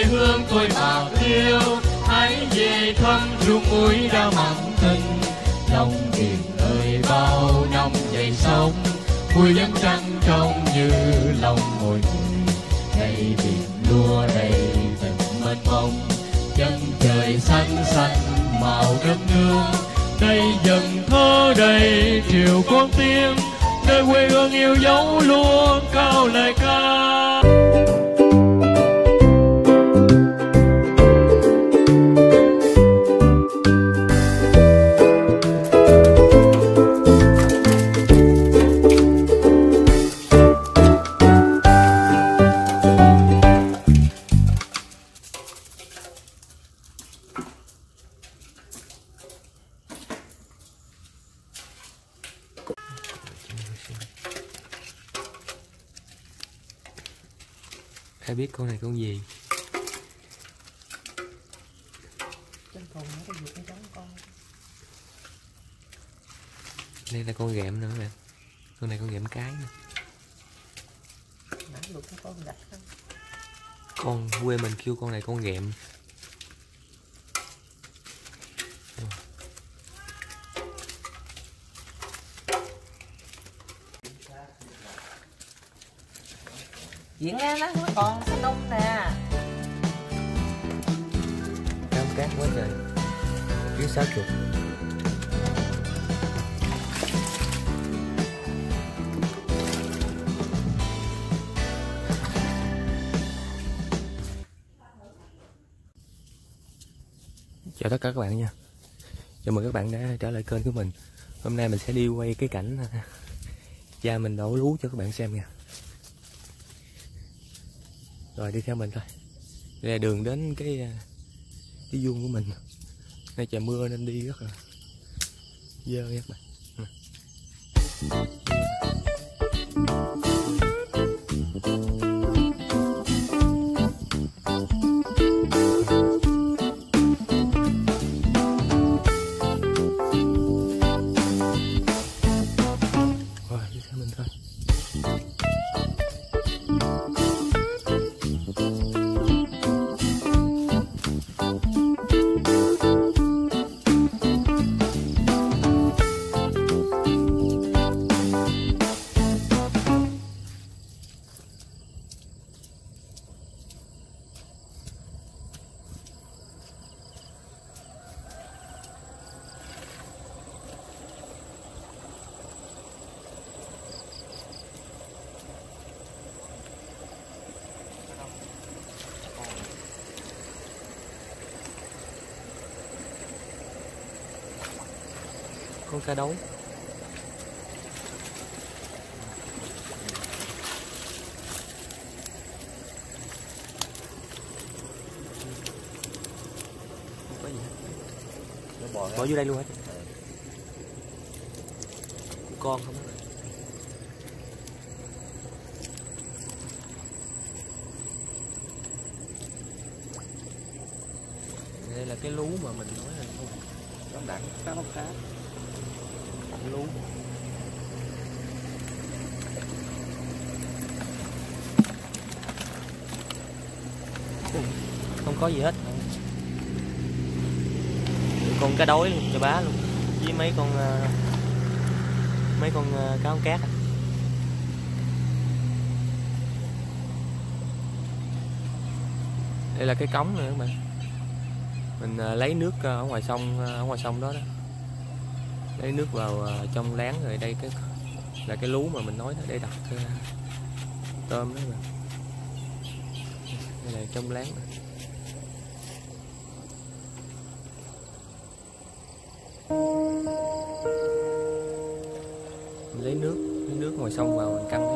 hương tôi bạc liêu, hãy về thăm ruộng muối đã mặn tình. Lòng biển ơi bao năm dậy sóng, mùi vẫn trăng trong như lòng mồi. Đây biển lúa đầy tình mênh mông, chân trời xanh xanh màu đất nước. Đây dần thơ đầy triều con tiên, nơi quê hương yêu dấu lúa cao lời ca. Ai biết con này con gì? Trên cùng nó có gì giống con. Đây là con ghẹm nữa nè. Con này con ghẹm cái nè. Nãy được con gạch không? Con quê mình kêu con này con ghẹm. Diễn á, nó còn xanh đung nè. Cám cát quá trời. Dưới 60. Chào tất cả các bạn nha. Chào mừng các bạn đã trở lại kênh của mình. Hôm nay mình sẽ đi quay cái cảnh cha mình đổ lúa cho các bạn xem nha. Rồi đi theo mình thôi. Đây là đường đến cái vuông của mình. Nay trời mưa nên đi rất là dơ nha các bạn. Rồi đi theo mình thôi. Con cá đấu. Không có gì hết. Bỏ vô đây luôn hết. Con không. Đây là cái lú mà mình nói là không đẳng cá bóc cá. Lú không có gì hết, con cá đối luôn cho bá luôn với mấy con cá con cát. Đây là cái cống nữa các bạn, mình lấy nước ở ngoài sông đó đó, lấy nước vào trong láng. Rồi đây cái là cái lú mà mình nói đó, để đặt tôm đó mà. Đây là trong láng này. Mình lấy nước ngoài sông vào mình căng